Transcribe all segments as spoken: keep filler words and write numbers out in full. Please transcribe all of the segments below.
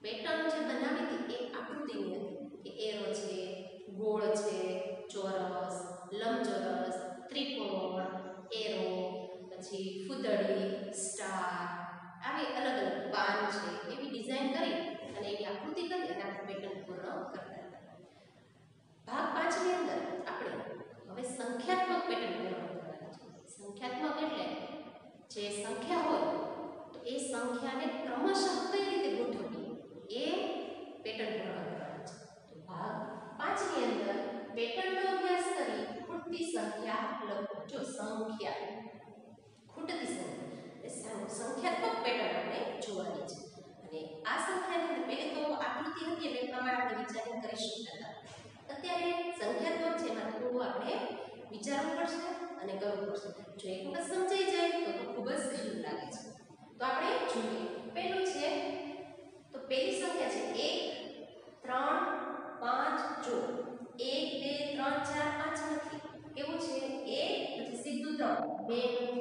Pattern જે બનાવી હતી એ આકૃતિની હતી કે એરો છે, ગોળ છે, ચોરસ, લંબચોરસ, ત્રિકોણ, એરો, પછી ફૂદડી, સ્ટાર, આવી અલગ અલગ પાન છે એવી ડિઝાઇન કરી અને એની આકૃતિ કરી અને આપણે પેટર્ન પૂર્ણ કરતા હતા. ભાગ પાંચ ની અંદર આપણે હવે સંખ્યાત્મક પેટર્ન પૂર્ણ કરવાની છે. સંખ્યાત્મક એટલે જે સંખ્યા હોય તો એ સંખ્યાને ક્રમશઃ કઈ રીતે ગોઠવવી એ પેટર્ન પૂર્ણ કરવાની છે. તો ભાગ પાંચ ની અંદર પેટર્નનો અભ્યાસ કરી ખૂટતી સંખ્યા લખો. જો સંખ્યા ખૂટતી સંખ્યા સંખ્યાત્મક પેટર્ન આપણે જોવાની છે. અને આ સંખ્યાની અંદર પહેલે તો આકૃતિ હતી એટલે પ્રમાણે આપણે વિચારણા કરી શકતા હતા. અત્યારે સંખ્યાત્મક છે એમાં થોડું આપણે વિચારવું પડશે અને કરવું પડશે. જો એક વખત સમજાઈ જાય તો તો ખૂબ જ સહેલું લાગે છે. તો આપણે જોઈએ. પહેલું છે તો પહેલી સંખ્યા છે એક, ત્રણ, પાંચ. જો એક, બે, ત્રણ, ચાર, પાંચ નથી. કેવું છે? એક પછી સીધું ત્રણ, બે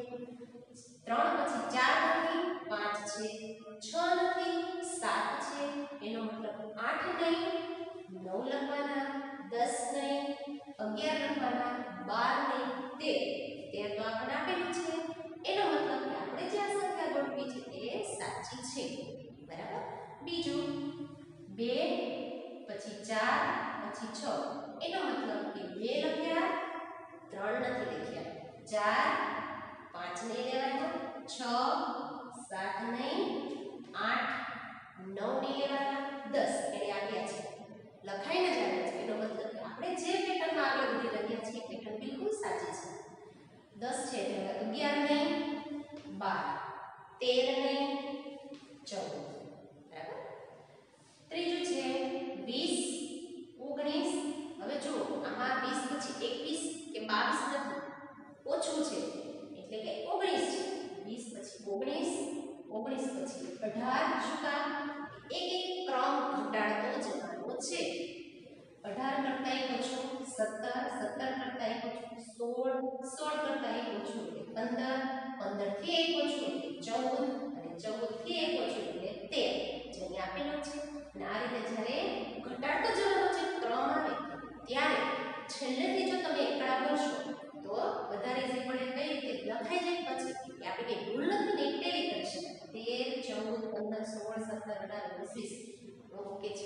ત્રણ પછી ચાર નથી, પાંચ છે. છ નથી, સાત છે. એનો મતલબ આઠ નહીં, નવ લખવાના, દસ નહીં, અગિયાર લખવાના, બાર નહીં, તેર. તેર તો આપણે આપેલું છે. એનો મતલબ કે આપણે જે સંખ્યા ગોઠવી છે એ સાચી છે. બરાબર. બીજું બે પછી ચાર પછી છ. એનો મતલબ કે બે લખ્યા, ત્રણ નથી લખ્યા, ચાર, પાંચ નહીં લેવાના, છ, સાત નહીં, આઠ, નવ નહીં લેવાના, દસ એને આપ્યા છે. લખાઈને જ આવ્યા છે. એનો મતલબ કે આપણે જે પેટર્નમાં આગળ વધી રહ્યા છીએ પેટર્ન બિલકુલ સાચી છે. દસ છે એટલે અગિયાર નહીં, બાર, તેર નહીં, ચૌદ. બરાબર. ત્રીજું છે વીસ, ઓગણીસ. હવે જો આમાં વીસ પછી એકવીસ કે બાવીસ નથી, ઓછું છે એટલે કે ઓગણીસ છે. વીસ પછી ઓગણીસ, ઓગણીસ પછી અઢાર. શું કામ? એક એક ક્રમ ઘટાડતો જવાનો છે. અઢાર કરતા એક ઓછું સત્તર, સત્તર કરતા એક ઓછું સોળ, સોળ કરતા એક ઓછું એટલે પંદર, પંદર થી એક ઓછું એટલે ચૌદ અને ચૌદ થી એક ઓછું એટલે તેર. જેને આપેલો છે. અને આ રીતે જ્યારે ઘટાડતો જવાનો છે ક્રમ આવે ત્યારે છેલ્લેથી જો તમે એકડા બોલશો તો વધારે જે પડે કઈ રીતે લખાઈ જાય પછી કે આપણે કઈ ભૂલ નથી ને ટેલી કરી શકાય. તેર, ચૌદ, પંદર, સોળ, સત્તર, અઢાર, ઓગણીસ, વીસ. ઓકે છે.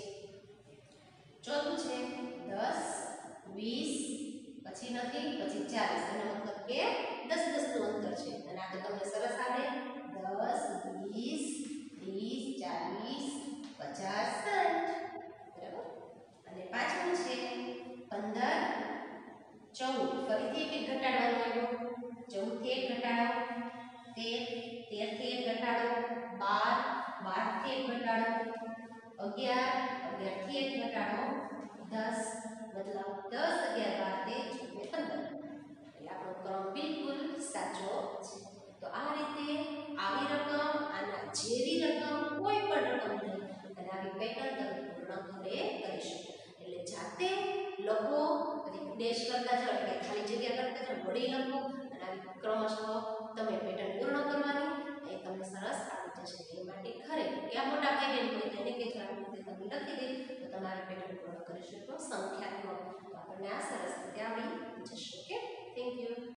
ચોથું છે દસ, વીસ પછી નથી, પછી ચાલીસ. એનો મતલબ કે દસ દસ નું અંતર છે. અને આ તો તમને સરસ આવે. દસ, વીસ, ત્રીસ, ચાલીસ, પચાસ, સાઠ. બરાબર. અને પાંચમું છે પંદર, ચૌદ. ફરીથી એક ઘટાડવાનું આવ્યો. ચૌદ થી એક ઘટાડો, તેર, તેર થી એક ઘટાડો, બાર, બાર થી એક ઘટાડો, અગિયાર, અગિયાર થી એક ઘટાડો, દસ. મતલબ દસ, અગિયાર, બાર, તેર, ચૌદ, પંદર. એટલે આપણો ક્રમ બિલકુલ સાચો છે. તો આ રીતે આવી રકમ, આના જેવી રકમ, કોઈ પણ રકમ નહીં અને આવી પેટર્ન તમે પૂર્ણ ઘરે કરી શકો. એટલે જાતે લખો, પછી ડેશ કરતા જાઓ એટલે ખાલી જગ્યા કરતા જાઓ, વળી લખો અને આવી ક્રમશઃ તમે પેટર્ન પૂર્ણ કરવાની. એ તમને સરસ આવડી જશે. એ માટે ઘરે ક્યાં મોટા ભાઈ બહેન હોય તેને કે જો આવી રીતે તમે લખી દે તો તમારે પેટર્ન પૂર્ણ કરી શકો સંખ્યાત્મક. તો આપણને આ સરસ રીતે આવડી જશે. ઓકે.